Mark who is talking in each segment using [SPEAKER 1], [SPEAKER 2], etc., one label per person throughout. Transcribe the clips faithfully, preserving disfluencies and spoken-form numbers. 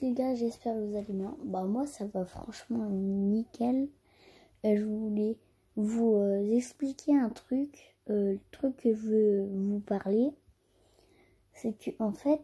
[SPEAKER 1] les gars, j'espère que vous allez bien. Bah moi ça va franchement nickel. Euh, je voulais vous euh, expliquer un truc, euh, le truc que je veux vous parler, c'est que en fait,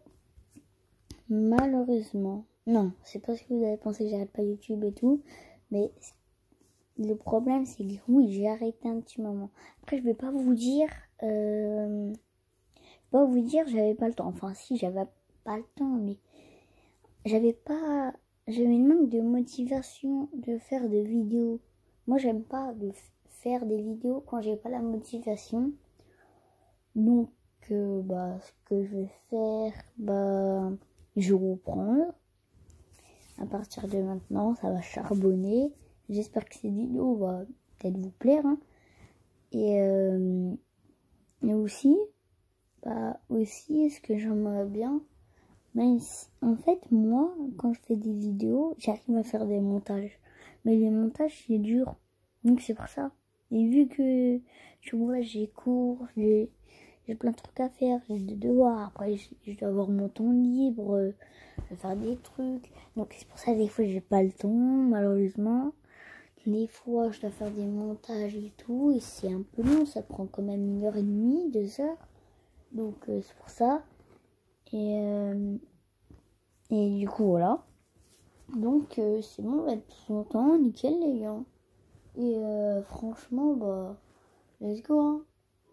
[SPEAKER 1] malheureusement, non, c'est pas ce que vous avez pensé que j'arrête pas YouTube et tout, mais le problème c'est que oui, j'ai arrêté un petit moment. Après je vais pas vous dire, euh, je vais pas vous dire j'avais pas le temps. Enfin si, j'avais pas le temps, mais j'avais pas, j'avais une manque de motivation de faire des vidéos. Moi j'aime pas de faire des vidéos quand j'ai pas la motivation. Donc euh, bah ce que je vais faire, bah je vais reprendre. À partir de maintenant, ça va charbonner. J'espère que cette vidéo va peut-être vous plaire. Hein. Et, euh, et aussi, bah aussi, ce que j'aimerais bien, même si, en fait, moi, quand je fais des vidéos, j'arrive à faire des montages. Mais les montages, c'est dur. Donc c'est pour ça. Et vu que, tu vois, j'ai cours, j'ai plein de trucs à faire, j'ai des devoirs. Après, je dois avoir mon temps libre, euh, je vais faire des trucs. Donc c'est pour ça, des fois, j'ai pas le temps, malheureusement. Des fois, je dois faire des montages et tout. Et c'est un peu long, ça prend quand même une heure et demie, deux heures. Donc euh, c'est pour ça. Et, euh, et du coup, voilà. Donc, euh, c'est bon, on va être plus longtemps. Nickel, les gars. Et euh, franchement, bah, let's go. Hein.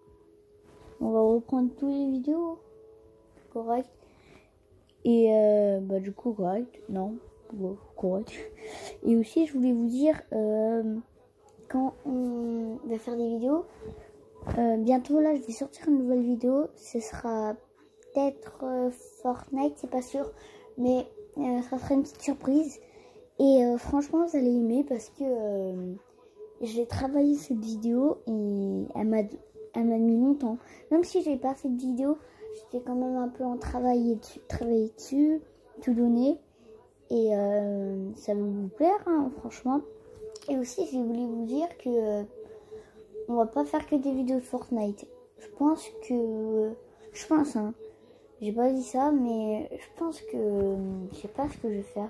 [SPEAKER 1] On va reprendre tous les vidéos. Correct. Et euh, bah, du coup, correct. Non, bon, correct. Et aussi, je voulais vous dire, euh, quand on va faire des vidéos, euh, bientôt, là, je vais sortir une nouvelle vidéo. Ce sera peut-être euh, Fortnite, c'est pas sûr, mais euh, ça sera une petite surprise. Et euh, franchement, vous allez aimer parce que euh, j'ai travaillé cette vidéo et elle m'a elle m'a mis longtemps. Même si j'ai pas fait de vidéo, j'étais quand même un peu en travail dessus, travailler dessus, tout donner. Et euh, ça va vous plaire, hein, franchement. Et aussi, je voulais vous dire que euh, on va pas faire que des vidéos de Fortnite. Je pense que... Je pense, hein. J'ai pas dit ça, mais je pense que... Je sais pas ce que je vais faire.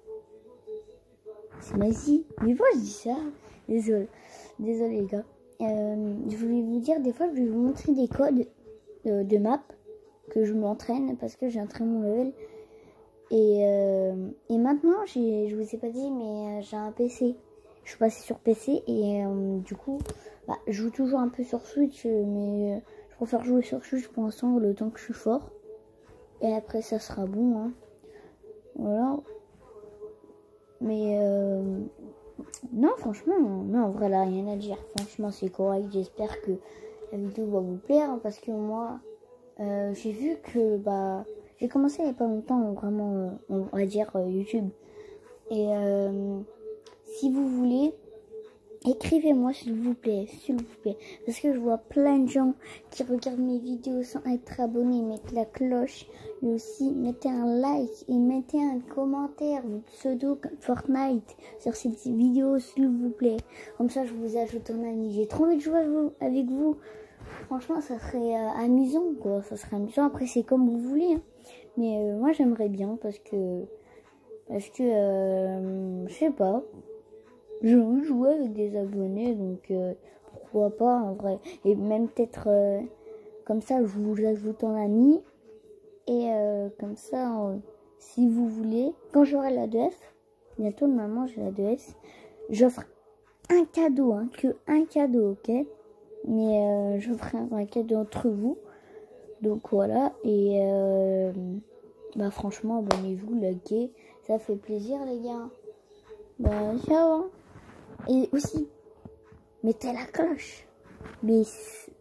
[SPEAKER 1] C'est Mazie. Mais pourquoi je dis ça? Désolé. Désolé, les gars. Euh, je voulais vous dire, des fois, je vais vous montrer des codes de, de map que je m'entraîne parce que j'ai un très bon level. Et, euh, et maintenant, je vous ai pas dit, mais j'ai un P C. Je suis passée sur P C et euh, du coup, bah, je joue toujours un peu sur Switch, mais je préfère jouer sur Switch pour l'instant le temps que je suis fort. Et après, ça sera bon. Hein. Voilà. Mais euh, non, franchement, non, en vrai, là, rien à dire. Franchement, c'est correct. J'espère que la vidéo va vous plaire hein, parce que moi, euh, j'ai vu que bah, j'ai commencé il n'y a pas longtemps, vraiment, euh, on va dire euh, YouTube. Et euh, si vous voulez, écrivez-moi s'il vous plaît, s'il vous plaît. Parce que je vois plein de gens qui regardent mes vidéos sans être abonnés, mettre la cloche. Et aussi, mettez un like et mettez un commentaire, votre pseudo Fortnite sur cette vidéo s'il vous plaît. Comme ça, je vous ajoute en ami. J'ai trop envie de jouer avec vous. Franchement, ça serait euh, amusant, quoi. Ça serait amusant. Après, c'est comme vous voulez. Hein. Mais euh, moi, j'aimerais bien parce que... Parce que... Euh, je sais pas. J'ai envie de jouer avec des abonnés, donc euh, pourquoi pas en vrai. Et même peut-être euh, comme ça, je vous ajoute en ami. Et euh, comme ça, euh, si vous voulez, quand j'aurai la deux S, bientôt normalement j'ai la deux S, j'offre un cadeau, hein, que un cadeau, ok. Mais euh, j'offre un, un cadeau entre vous. Donc voilà, et euh, bah franchement, abonnez-vous, likez, ça fait plaisir les gars. Bah ciao. Et aussi, mettez la cloche. Mais